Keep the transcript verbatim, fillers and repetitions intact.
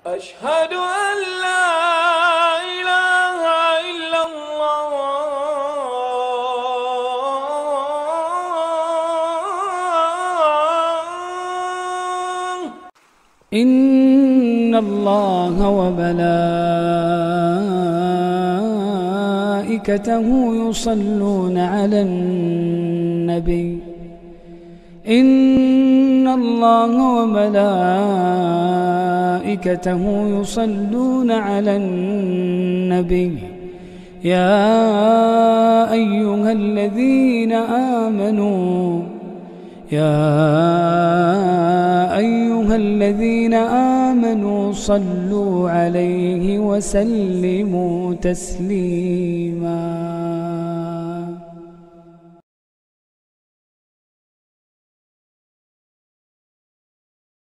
أشهد أن لا إله إلا الله. إن الله وملائكته يصلون على النبي إن الله وملائكته يصلون على النبي يا أيها الذين آمنوا يا أيها الذين آمنوا صلوا عليه وسلموا تسليما.